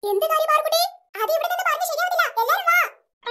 എന്ത് കാര്യം പാർക്കുട്ടി? അത് ഇവിടെ നിന്ന് പറഞ്ഞ് ശരിയാവില്ല. എല്ലാവരും വാ.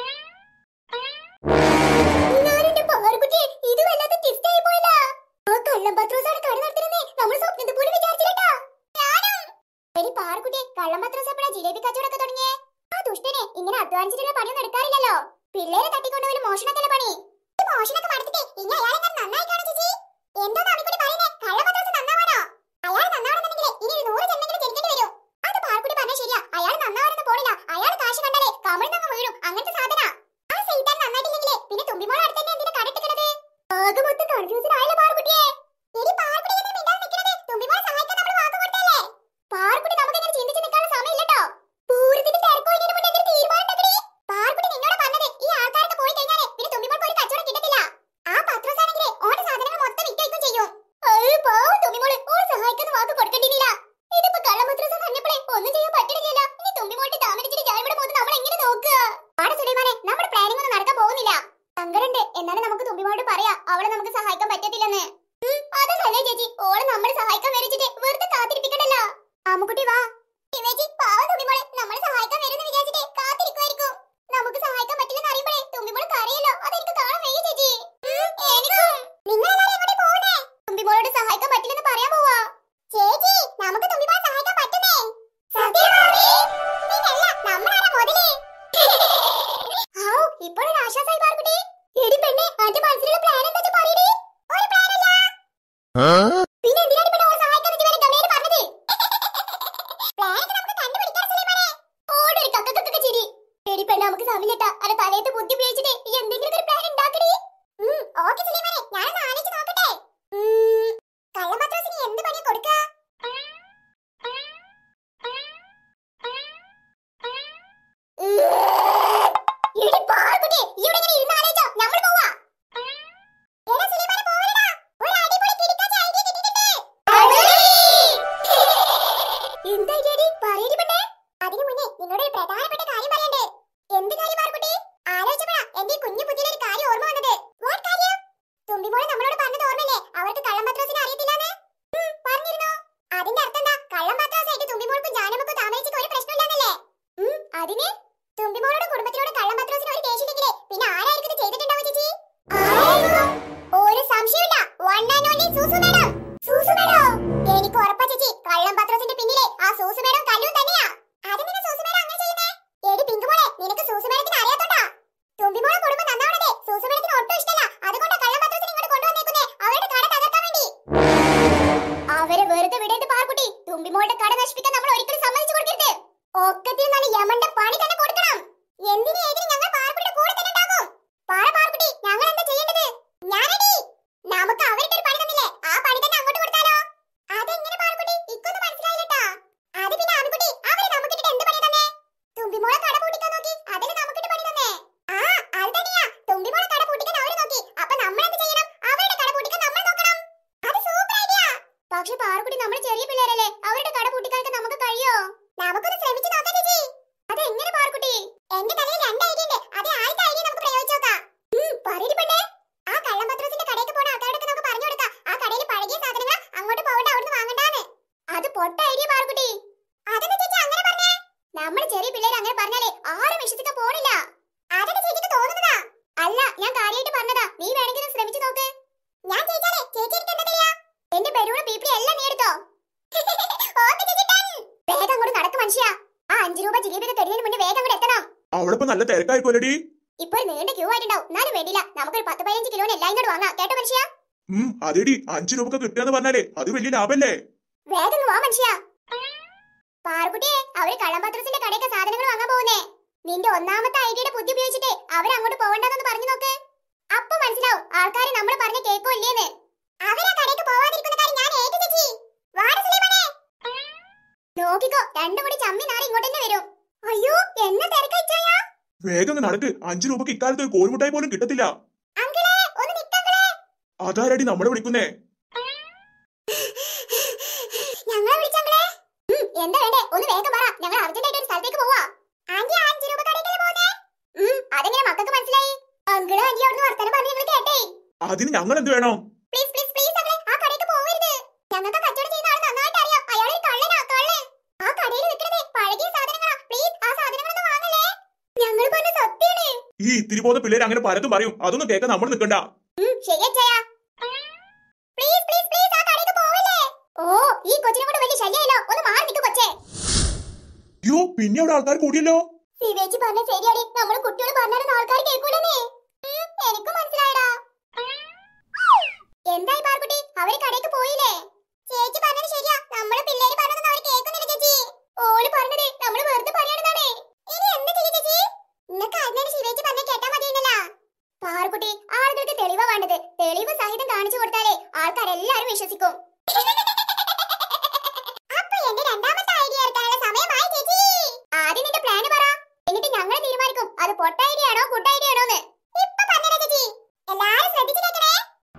ഞാനെന്റെ പാർക്കുട്ടി, ഇത് വല്ലാത്ത twist ആയി പോയല്ലോ. ആ കള്ളം പത്രോസാണ് കട നടത്തുന്നേ. നമ്മൾ സ്വപ്നത്തിൽ പോലും വിചാരിച്ചില്ലട്ടാ. ഞാനും. എടി പാർക്കുട്ടി, കള്ളം പത്രോസ് എപ്പോഴാ ജിലേബി കച്ചവടമൊക്കെ തുടങ്ങിയേ? ആ ദുഷ്ടനെ ഇങ്ങനെ അധ്വാനിച്ചിട്ടുള്ള പണിയൊന്നും എടുക്കാറില്ലല്ലോ. പിള്ളേരെ തട്ടിക്കൊണ്ടുപോലും മോഷണത്തിന്റെ പണി. ഈ മോഷണൊക്കെ നടത്തിട്ട് ഇനി അയാളെ നന്നായി കാണും ചേച്ചി. എന്തോ നാമിക്കുട്ടി പറയുന്നേ? കള്ളം പത്രോസ് നന്നാവാനോ? അയാൾ നന്നാവണമെന്നുണ്ടെങ്കിൽ ഇനി 100 ജന്മങ്ങൾ ജനിക്കേണ്ടി വരും. അത് പാർക്കുട്ടി പറഞ്ഞ ശരിയാ. അയാൾ നന്നാവാനൊന്നും പോണില്ല. അയാൾ കാശ് കണ്ടാലേ കമിഴ്ന്നങ്ങ് വീഴും. അങ്ങനത്തെ സാധന. ആ സൈത്താൻ നന്നായിട്ടില്ലെങ്കിലേ പിന്നെ തുമ്പിമോൾ അടുത്ത് തന്നെ എന്തിനാ കടട്ടിക്കണത്? ആകെ മൊത്തം കൺഫ്യൂഷൻ ആയല്ലോ പാർക്കുട്ടിയെ. എടി പാർക്കുട്ടി എന്നെ മിണ്ടാൻ നിൽക്കണത്. തുമ്പിമോളെ സഹായിക്കാൻ നമ്മൾ വാക്ക് കൊടുത്തല്ലേ? പാർക്കുട്ടി നമുക്ക് ഇങ്ങനെ ചിന്തിച്ച് നിൽക്കാനുള്ള സമയമില്ലട്ടോ. പൂരത്തിന്റെ തിരക്കൊഴിഞ്ഞതിന് മുന്നേ എന്തൊരു തീരുമാനം ഉണ്ടെടി. പാർക്കുട്ടി നിന്നോട് പറഞ്ഞത് ഈ ആൾക്കാരൊക്കെ പോയി കഴിഞ്ഞാലേ പിന്നെ തുമ്പിമോൾക്ക് ഒരു കച്ചവടം കിട്ടത്തില്ല. ആ പത്രോസ് ആണെങ്കിലേ ഓന്റെ സാധനങ്ങൾ മൊത്തം വിറ്റയക്കും ചെയ്യും. പാവം തുമ്പിമോള് ഓൾ സഹായിക്കുന്ന വാക്ക് കൊടുക്കേണ്ടിയില്ല. ഇതിപ്പോ കള്ളം പത്രോസ് പറഞ്ഞപ്പോഴേ ഒന്നും ചെയ്യാൻ പറ്റില്ലല്ലോ. ഇനി തുമ്പിമോട്ട് താമസിച്ചിട്ട് ഞാൻ ഇവിടെ പോകുന്നത് നമ്മൾ എങ്ങനെ നോക്കുക? ആടെ സുലൈമാനെ, നമ്മുടെ പ്ലാനിംഗ് ഒന്നും നടക്കാൻ പോകുന്നില്ല. സങ്കടണ്ട്. എന്നാലും നമുക്ക് തുമ്പിമോട് പറയാ അവളെ നമുക്ക് സഹായിക്കാൻ പറ്റത്തില്ലെന്ന്. അതല്ലേ ചേച്ചി, ഓളെ നമ്മൾ സഹായിക്കാൻ വരച്ചിട്ട് വെറുതെ കാത്തിരിപ്പിക്കണ്ടല്ലോ. ആമുക്കുട്ടി വാ. ചേച്ചി പാവം തുമ്പിമോളെ നമ്മളെ സഹായിക്കാൻ വരുമെന്ന് വിചാരിച്ചിട്ട് കാത്തിരിക്കുമായിരിക്കും. നമുക്ക് സഹായിക്കാൻ പറ്റില്ലെന്ന് അറിയുമ്പോഴേ തുമ്പിമോൾക്ക് അറിയല്ലോ. അതെനിക്ക് കാണാൻ വയ്യ ചേച്ചി. എനിക്കും. നിങ്ങളെല്ലാരും എവിടെ പോകുന്നേ? തുമ്പിമോളോട് സഹായിക്കാൻ പറ്റില്ലെന്ന് പറയാൻ പോവാ. ചേച്ചി നമുക്ക് തുമ്പിമോളെ സഹായിക്കാൻ പറ്റുന്നേ. സത്യമാണേ. പിന്നല്ല നമ്മളാണ് മുതലേ. ഇപ്പോഴൊരു ആശ്വാസമായി പാർക്കുട്ടി. എടി പെണ്ണെ, അന്റെ മനസ്സിലുള്ള പ്ലാൻ എന്താ പറയടി? ഒരു പ്ലാനില്ല. പിന്നെ എന്തിനാണ് പെണ്ണെ ഓളെ സഹായിക്കാൻ ഇതുവരെ ഗമേല് പറഞ്ഞത്? പ്ലാനൊക്കെ നമുക്ക് കണ്ടുപിടിക്കാൻ സുലൈമാനെ. ഓടൊരു കക്കക്കക്ക ചിരി. എടി പെണ്ണെ, നമുക്ക് സമയമില്ലട്ടാ. അല്ല തലേത്ത് ബുദ്ധി ഉപയോഗിച്ചിട്ട് ഈ എന്തെങ്കിലും ഒരു പ്ലാൻ ഉണ്ടാക്കടി. ഓക്കേ സുലൈമാനെ, ഞാനൊന്ന് ആലോചിച്ച് നോക്കട്ടെ. കള്ളം പത്രോസിന് എന്ത് പണിയാ കൊടുക്കുക? പക്ഷെ പാർക്കുട്ടി നമ്മൾ ചെറിയ പിള്ളേരല്ലേ, അവരുടെ കട പൂട്ടിക്കാനൊക്കെ നമുക്ക് കഴിയോ? നമുക്കൊന്ന് ശ്രമിച്ചു നോക്കാം ചേച്ചി. അത് എങ്ങനെ പാർക്കുട്ടി? എന്റെ തലയിൽ 2 ഐഡിയ ഉണ്ട്. അതേ ആദ്യത്തെ ഐഡിയ നമുക്ക് പ്രയോഗിച്ചു നോക്കാം. പറയടി പെണ്ണേ. ആ കള്ളം പത്രോസിന്റെ കടയിലേക്ക് പോണ ആൾക്കാരോടൊക്കെ നമുക്ക് പറഞ്ഞു കൊടുക്കാം ആ കടയിൽ പഴകിയ സാധനങ്ങൾ അങ്ങോട്ട് പോകണ്ട, അവിടുന്ന് വാങ്ങണ്ടാന്ന്. അത് പൊട്ട ഐഡിയ പാർക്കുട്ടി. അതെന്താ ചേച്ചി അങ്ങനെ പറഞ്ഞേ? നമ്മൾ ചെറിയ പിള്ളേർ അങ്ങനെ പറഞ്ഞാലേ ആരും വിശ്വസിക്കാൻ പോണില്ല. അതൊക്കെ ചേച്ചിക്ക് തോന്നുന്നതാ. അല്ല, ഞാൻ കാര്യമായിട്ട് പറഞ്ഞതാ. നീ വേണമെങ്കിൽ ഒന്ന് ശ്രമിച്ചു നോക്ക്. ഞാൻ ചേച്ചാലേ ചേച്ചി എനിക്ക് എന്താ ചെയ്യാ? എന്റെ ബലൂണ് പീപ്പിളി എല്ലാം നീ എടുത്തോ. വേഗം അങ്ങോട്ട് നടക്ക് മനുഷ്യ. ആ 5 രൂപ ജിലേബിയൊക്കെ തരുന്നതിന് മുന്നേ വേഗം അങ്ങോട്ട് എത്തണം. അവിടെ നല്ല തിരക്കായിപ്പോലടി. ഇപ്പൊ നീണ്ട ക്യൂ ആയിട്ടുണ്ടാവും. എന്നാലും വേണ്ടില്ല, നമുക്കൊരു 10-15 കിലോന് എല്ലാം ഇങ്ങോട്ട് വാങ്ങാം. കേട്ടോ മനുഷ്യ? അതെടി 5 രൂപക്ക് കിട്ടുകയെന്ന് പറഞ്ഞാലേ അത് വലിയ ലാഭല്ലേ. വേഗം വാ മനുഷ്യ. പാർക്കുട്ടിയെ, അവര് കള്ളം പത്രോസിന്റെ കടയൊക്കെ സാധനങ്ങൾ വാങ്ങാൻ പോകുന്നേ. നിന്റെ ഒന്നാമത്തെ ഐഡിയയുടെ ബുദ്ധി ഉപയോഗിച്ചിട്ട് അവരങ്ങോട്ട് പോകണ്ടെന്ന് പറഞ്ഞു നോക്ക്. അപ്പൊ മനസ്സിലാവും ആൾക്കാര് നമ്മൾ പറഞ്ഞ കേക്കോ ഇല്ലേന്ന്. അവരാ കടയ്ക്ക് പോവാതിരിക്കുന്ന കാര്യം ഞാൻ ഏറ്റു ചേച്ചി. വാടാ സുലൈമാനെ. നോക്കിക്കോ, രണ്ടും കൂടി ചമ്മി നാളെ ഇങ്ങോട്ട് തന്നെ വരും. അയ്യോ, എന്നെ തിരക്കയച്ചായാ. വേഗം നടക്ക്. 5 രൂപക്ക് ഇക്കാലത്ത് ഒരു കോഴിമുട്ടായി പോലും കിട്ടത്തില്ല. അങ്കിളേ, ഒന്ന് നിക്കങ്കിളേ. അതാരടി നമ്മളെ വിളിക്കുന്നേ? ഞങ്ങളെ വിളിച്ചങ്കിളേ. എന്താ വേണ്ടേ? ഒന്ന് വേഗം പറ. ഞങ്ങൾ അർജന്റായിട്ട് ഒരു സ്ഥലത്തേക്ക് പോവാ. ആന്റി 5 രൂപ കടയ്ക്കല്ലേ പോകുന്നേ? അതെങ്ങനെ മക്കൾക്ക് മനസ്സിലായി? അങ്കിള് ആന്റി അവിടുന്ന് വർത്തമാനം പറഞ്ഞു ഞങ്ങൾ കേട്ടേ. അതിന് ഞങ്ങൾ എന്ത് വേണം? പ്ലീസ് പ്ലീസ് പ്ലീസ് അങ്കിളേ, ആ കടയ്ക്ക് പോവരുത്. ഞങ്ങൾക്ക് കച്ചവടം ചെയ്യുന്ന ആൾ നന്നായിട്ട് അറിയാം. അയാൾ ഒരു കള്ളനാ, കള്ളൻ. ആ കടയിൽ വിൽക്കുന്നത് പഴകിയ സാധനങ്ങളാ. ഈ ഇത്തിരി പോകുന്ന പിള്ളേർ അങ്ങനെ പലതും പറയും. അതൊന്നും കേൾക്കാൻ നമ്മൾ നിൽക്കണ്ട. ഈ കൊച്ചിനെ കൊണ്ട് വലിയ ശല്യമല്ലോ, ഒന്ന് മാറി നിൽക്ക് കൊച്ചേ. അയ്യോ, പിന്നെ അവിടെ ആൾക്കാർ കൂടിയല്ലോ. സിവേച്ചി പറഞ്ഞ ശരിയാടി, നമ്മള് കുട്ടികൾ പറഞ്ഞാലും ആൾക്കാർ കേൾക്കൂലെന്നേ. എനിക്ക് മനസ്സിലായടാ. എന്തായി പാർക്കുട്ടി, അവര് കടയ്ക്ക് പോയില്ലേ? ചേച്ചി പറഞ്ഞത് ശരിയാ, നമ്മള് പിള്ളേര് പറഞ്ഞതൊന്നും അവര് കേൾക്കുന്നില്ല ചേച്ചി. ഓള് പറഞ്ഞത് നമ്മള് വെറുതെ പറയണതാണ്. ഇനി എന്ത് ചെയ്യും ചേച്ചി? ഇന്നൊക്കെ ആദ്യം ശിവേച്ചി പറഞ്ഞ കേട്ടാ മതിയെന്നല്ല പാർക്കുട്ടി. ആളുകൾക്ക് തെളിവാ വേണ്ടത്. തെളിവ് സഹിതം കാണിച്ചു കൊടുത്താലേ ആൾക്കാരെല്ലാരും വിശ്വസിക്കും. അപ്പൊ എന്റെ രണ്ടാമത്തെ ഐഡിയ എടുക്കാനുള്ള സമയമായി ചേച്ചി. ആദ്യം നിന്റെ പ്ലാൻ പറ, എന്നിട്ട് ഞങ്ങൾ തീരുമാനിക്കും അത് പൊട്ട ഐഡിയ ആണോ ഗുഡ് ഐഡിയ ആണോന്ന്. ഇപ്പൊ പറഞ്ഞേ ചേച്ചി, എല്ലാരും ശ്രദ്ധിച്ചു കേൾക്കണേ.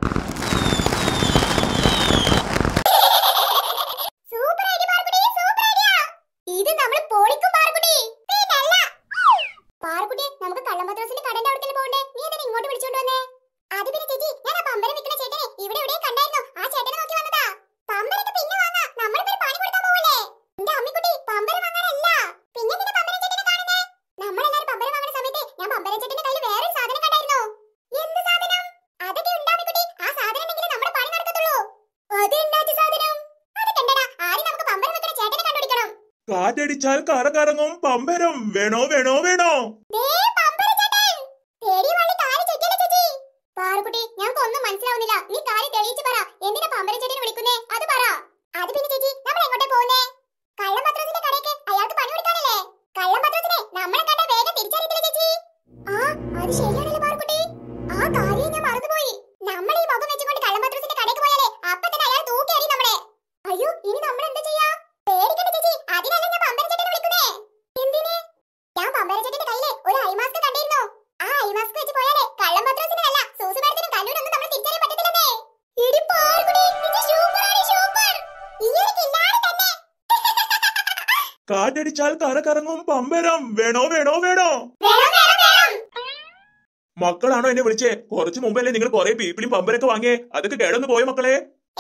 സൂപ്പർ ഐഡിയ പാർക്കുട്ടി, സൂപ്പർ ഐഡിയ. ഇത് നമ്മൾ പൊളിക്കും പാർക്കുട്ടി. പിന്നല്ല പാർക്കുട്ടി, നമുക്ക് കള്ളമദ്രാസിന്റെ കടന്റെ അവിടത്തേക്ക് പോകണ്ടേ? നീ എന്തിനാ ഇങ്ങോട്ട് വിളിച്ചോണ്ട് വന്നേ? അത് പിന്നെ ചേച്ചി, ഞാൻ ആ പമ്പരം നിൽക്കുന്ന ചേട്ടനെ ഇവിടെ എവിടെ കണ്ടായിരുന്നു. ആ ചേട്ടനെ നോക്കി വന്നതാ. പമ്പരൊക്കെ പിന്നെ വാങ്ങാ, നമ്മളിപ്പോ പണി കൊടുക്കാൻ പോവല്ലേ. എന്റെ അമ്മിക്കുട്ടി, പമ്പരം വാങ്ങാനല്ല. പിന്നെ നിന്റെ പമ്പരം ചേട്ടനെ കാണുന്നേ? നമ്മളെല്ലാരും പമ്പരം വാങ്ങുന്ന സമയത്ത് ഞാൻ പമ്പരം ചേട്ടന്റെ കയ്യിൽ വേറൊരു സാധനം കണ്ടായിരുന്നു. എന്ത് സാധനം? അതൊക്കെ ഉണ്ടാ അമ്മിക്കുട്ടി, ആ സാധനം ഉണ്ടെങ്കിൽ നമ്മുടെ പണി നടക്കത്തുള്ളൂ. അതെന്താ സാധനം? അത് കണ്ടടാ, ആദ്യം നമുക്ക് പമ്പരം വെക്കുന്ന ചേട്ടനെ കണ്ടുപിടിക്കണം. കാറ്റടിച്ചാൽ കറ കറങ്ങും പമ്പരം. വേണോ വേണോ വേണോ? പാറുകുട്ടി, ഞങ്ങൾക്ക് ഒന്നും മനസ്സിലാവുന്നില്ല. നീ കാര്യം തെളിയിച്ച് പറ. എന്തിനാ പമ്പരം ചേട്ടനെ വിളിക്കുന്നേ? അത് പറ. അത് പിന്നെ ചേച്ചി, നമ്മൾ എങ്ങോട്ടേ പോകുന്നേ? കള്ളപത്രത്തിന്റെ കടയ്ക്ക് അയാൾക്ക് പണി കൊടുക്കാനല്ലേ? കള്ളപത്രത്തിനെ നമ്മളെ കണ്ട വേഗം തിരിച്ചറിയത്തില്ല ചേച്ചി. ആ, അത് ശരിയാണല്ലോ പാറുകുട്ടി. ആ കാര്യം ഞാൻ മറന്നുപോയി. നമ്മൾ ഈ മുഖം വെച്ചുകൊണ്ട് കള്ളപത്രത്തിന്റെ കടയ്ക്ക് പോയാലേ അപ്പൊ തന്നെ അയാൾ തൂക്കി അറിയും നമ്മളെ. അയ്യോ, ഇനി നമ്മൾ എന്താ ചെയ്യാ? പേടിക്കണ്ട ചേച്ചി, അതിനല്ല ഞാൻ പമ്പരം ചേട്ടനെ വിളിക്കുന്നേ. എന്തിന്? ഞാൻ പമ്പരം ചേട്ടന്റെ കയ്യില് ഒരു ഐ മാസ്ക് കണ്ടിരുന്നു. ആ ഐ മാസ്ക് വെച്ച് പോയാലേ കള്ളപത്രത്തിനല്ല സൂസുമരത്തിനും കല്ലൂരൊന്നും നമ്മൾ തിരിച്ചറിയാൻ പറ്റത്തില്ലെന്നേ. എടി പാറുകുട്ടി, ഇത് സൂപ്പറാണ്, സൂപ്പർ. ഇയാൾക്കില്ലാതെ തന്നെ. കാറ്റടിച്ചാൽ കറ കറങ്ങും പമ്പരം. വേണോ വേണോ വേണോ? മക്കളാണോ എന്നെ വിളിച്ചേ? കുറച്ചു മുമ്പല്ലേ നിങ്ങൾ കുറെ പീപ്പിളും പമ്പരൊക്കെ വാങ്ങിയേ. അതൊക്കെ കേടൊന്നു പോയ മക്കളെ.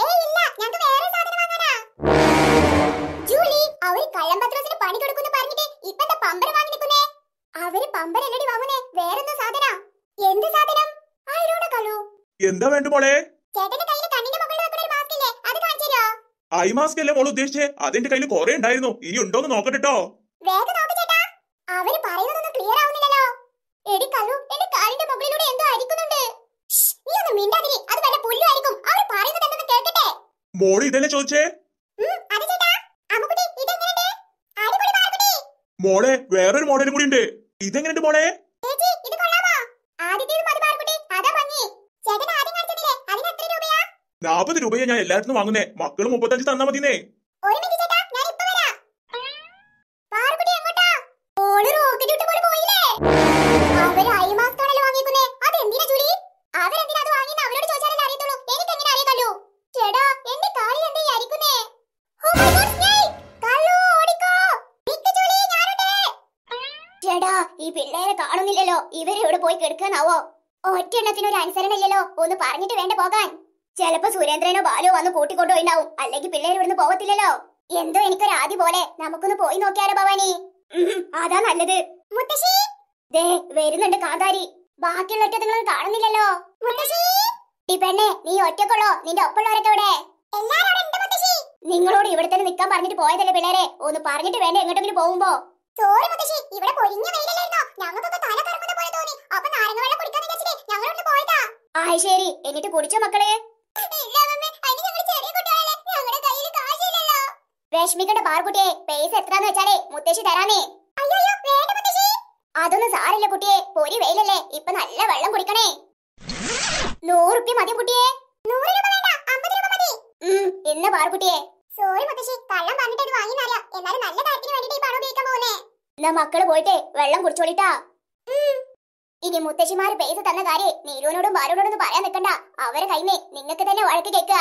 അവര് കള്ളപത്രത്തിന് പണി കൊടുക്കുന്നു പറഞ്ഞിട്ട് ഇപ്പൊ പമ്പരം വാങ്ങി നിൽക്കുന്നേ. അവര് പമ്പരല്ലടി വാങ്ങുന്നേ, വേറെന്തോ സാധന. എന്ത് സാധനം? ആയിരോടെ കള്ളു. എന്താ വേണ്ട മോളെ? ചേട്ടന്റെ കയ്യില് കണ്ണിന്റെ മുകളിൽ വെക്കുന്ന ഒരു മാസ്ക് ഇല്ലേ, അത് കാണിച്ചോ? ഐ മാസ്ക് അല്ലേ മോള് ഉദ്ദേശിച്ചേ? അതെന്റെ കയ്യിൽ കുറെ ഉണ്ടായിരുന്നു. ഇനി ഉണ്ടോന്ന് നോക്കട്ടോ. വേഗം നോക്ക് ചേട്ടാ, അവര് പറയുന്നതൊന്നും ക്ലിയർ ആവുന്നില്ലല്ലോ. എടി കള്ളു, എന്റെ കാലിന്റെ മുകളിലൂടെ എന്തോ അരിക്കുന്നുണ്ട്. നീ ഒന്ന് മിണ്ടാതിരി, അത് വല്ല പുല്ലുമായിരിക്കും. അവർ പറയുന്നത് എന്തെന്ന് കേൾക്കട്ടെ. മോള് ഇതല്ലേ ചോദിച്ചേ? അതെ ചേട്ടാ. അമ്മുക്കുട്ടി, ഇതെങ്ങനെയുണ്ട്? അടിപൊളി പാറുകുട്ടി. മോളെ, വേറൊരു മോഡലും കൂടി ഉണ്ട്. ഇതെങ്ങനെയുണ്ട് മോളെ? ചേച്ചി, ഇത് കൊള്ളാമോ? ആദ്യത്തേത് മതി പാറുകുട്ടി, അതാ ഭംഗി. ചേട്ടൻ ആദ്യം കാണിച്ചതില്ലേ, അതിന് എത്ര രൂപയാ? 40 രൂപയാ ഞാൻ എല്ലായിടത്തും വാങ്ങുന്നേ. മക്കള് 35 തന്നാ മതിന്നേ. ഒരു മിനിറ്റ് ചേട്ടാ, ഞാൻ ഇപ്പൊ വരാം. പാറുകുട്ടി എങ്ങോട്ടാ? ഓള് റോക്കറ്റ് വിട്ട് പോലെ പോയില്ലേ? അവര് ഐ മാസ്ക് ആണല്ലോ വാങ്ങിക്കുന്നേ. അതെന്തിനാ ജൂലി? അവരെന്തിനാ അത് വാങ്ങിയെന്ന് അവരോട് ചോദിച്ചാലല്ലേ അറിയത്തുള്ളൂ. എനിക്ക് എങ്ങനെ അറിയാലോ? ചേട്ടാ, എന്റെ കാലിൽ എന്താ ഈ അരിക്കുന്നേ? Oh my God, snake! കള്ളു, ഓടിക്കോ! നിക്ക് ജൂലി, ഞാനുണ്ട്. ചേട്ടാ, ഈ പിള്ളേരെ കാണുന്നില്ലല്ലോ. ഇവരെ ഇവിടെ പോയി കിടക്കാനാവോ? ഒറ്റെണ്ണത്തിന് ഒരു അനുസരണ ഇല്ലല്ലോ. ഒന്ന് പറഞ്ഞിട്ട് വേണ്ട പോകാൻ. ചിലപ്പോ സുരേന്ദ്രനോ ബാലോ വന്ന് കൂട്ടിക്കൊണ്ടുപോയിണ്ടാവും. അല്ലെങ്കിൽ പിള്ളേർ ഇവിടുന്ന് പോകത്തില്ലല്ലോ. എന്തോ എനിക്കൊരു ആദ്യ പോലെ. നമുക്കൊന്ന് പോയി നോക്കിയാലോ ഭവാനി? അതാ നല്ലത്. മുത്തശ്ശി, ദേ വരുന്നുണ്ട് കാന്താരി. ബാക്കിയുള്ള ഒറ്റങ്ങളൊന്നും കാണുന്നില്ലല്ലോ. മുത്തശ്ശി, ഈ പെണ്ണെ, നീ ഒറ്റക്കുള്ളോ? നിന്റെ ഒപ്പമുള്ളവരൊക്കെ ഇവിടെ? നിങ്ങളോട് ഇവിടെ തന്നെ നിൽക്കാൻ പറഞ്ഞിട്ട് പോയതല്ലേ പിള്ളേരെ? ഒന്ന് പറഞ്ഞിട്ട് വേണ്ട എങ്ങോട്ടെങ്കിലും പോകുമ്പോ. സോറി മുത്തശ്ശി, ഇവിടെ പൊരിഞ്ഞ വെയിലല്ലായിരുന്നോ? ഞങ്ങൾക്കൊക്കെ തല കറങ്ങുന്ന പോലെ തോന്നി. അപ്പൊ നാരങ്ങ വെള്ളം കുടിക്കാൻ വെച്ചിട്ട് ഞങ്ങൾ ഇവിടെ പോയതാ. ആയി ശരി, എന്നിട്ട് കുടിച്ചോ മക്കളെ? വിഷമിക്കണ്ട പാറുകുട്ടിയെ, പൈസ എത്രാന്ന് വെച്ചാലേ മുത്തശ്ശി തരാനേ. അതൊന്നും സാരില്ല കുട്ടിയെ, പൊരി വെയിലല്ലേ. ഇപ്പൊ നല്ല വെള്ളം കുടിക്കണേ. 100 രൂപ മതി കുട്ടിയെ. 100 രൂപ വേണ്ട, 50 രൂപ മതി. ഇന്ന് പാറുകുട്ടിയെ. സോറി മുത്തശ്ശി, കള്ളം പറഞ്ഞിട്ട് അത് വാങ്ങിന്നറിയാം. എന്നാലും നല്ല കാര്യത്തിന് വേണ്ടിട്ട് ഈ പണം ഉപയോഗിക്കാൻ പോകുന്നേ. എന്നാ മക്കള് പോയിട്ട് വെള്ളം കുടിച്ചോളിട്ടാ. ഇനി മുത്തശ്ശിമാര് പൈസ തന്ന കാര്യം നീരുവിനോടും ബാലുവിനോടൊന്നും പറയാൻ നിൽക്കണ്ട. അവരെ കൈമേ നിങ്ങൾക്ക് തന്നെ വഴക്ക് കേൾക്കുക.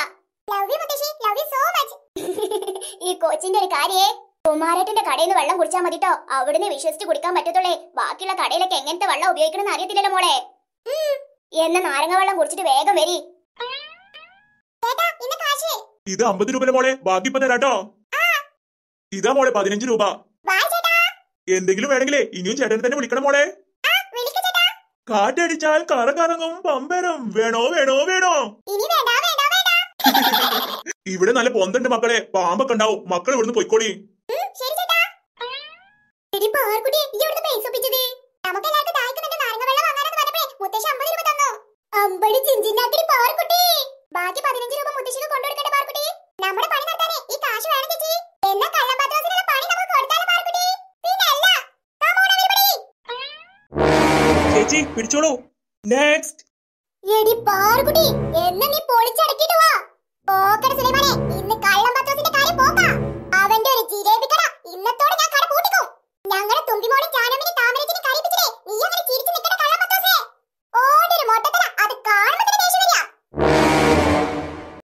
ഈ കൊച്ചിന്റെ ഒരു കാര്യേ, കുമാരേട്ടന്റെ കടയിൽ നിന്ന് വെള്ളം കുടിച്ചാൽ മതിട്ടോ. അവിടുന്ന് വിശ്വസിച്ച് കുടിക്കാൻ പറ്റത്തുള്ളേ. ബാക്കിയുള്ള കടയിലൊക്കെ എങ്ങനത്തെ വെള്ളം ഉപയോഗിക്കണമെന്ന് അറിയത്തില്ലല്ലോ മോളെ. എന്ന നാരങ്ങ വെള്ളം കുടിച്ചിട്ട് വേഗം വരി. ഇത് 50 രൂപ മോളെ, ബാക്കി ഇപ്പൊ തരാട്ടോ. ഇതാ മോളെ 15 രൂപ. എന്തെങ്കിലും വേണമെങ്കിലേ ഇനിയും ചേട്ടനെ തന്നെ വിളിക്കണം മോളെ. കാറ്റടിച്ചാൽ കറ കറങ്ങും പമ്പരം. വേണോ വേണോ വേണോ? ഇനി വേണ്ട വേണ്ട വേണ്ട. ഇവിടെ നല്ല പൊന്തണ്ട് മക്കളെ, പാമ്പൊക്കെ ഉണ്ടാവും. മക്കൾ ഇവിടുന്ന് പൊയ്ക്കോളി. ശരി ചേട്ടാ. എടി പാർക്കുട്ടി, ഈ ഇവിടുന്ന് പൈസ ഒപ്പിച്ചത് നമുക്കെല്ലാവർക്കും ദാഹിക്കുന്നുണ്ട്. നാരങ്ങ വെള്ളം വാങ്ങാനെന്ന് പറഞ്ഞപ്പോ മുത്തശ്ശി 50 രൂപ തന്നു. 50 ചിഞ്ചിനാക്കി പാർക്കുട്ടി. ബാക്കി 15 രൂപ മുത്തശ്ശിക്ക് കൊണ്ടുകൊടുക്കട്ടെ പാർക്കുട്ടി. നമ്മുടെ പണി നടത്താനേ ഈ കാശ് വേണം ചേച്ചി. എന്നാ കള്ളപ്പത്രാസിനുള്ള പണി നമുക്ക് കൊടുത്താലോ പാർക്കുട്ടി? പിന്നല്ല. ചേച്ചി പിടിച്ചോളൂ. നെക്സ്റ്റ്. എടി പാർക്കുട്ടി, എന്നെ നീ പൊളിച്ചടക്കിട്ട് വാ. പോക്കര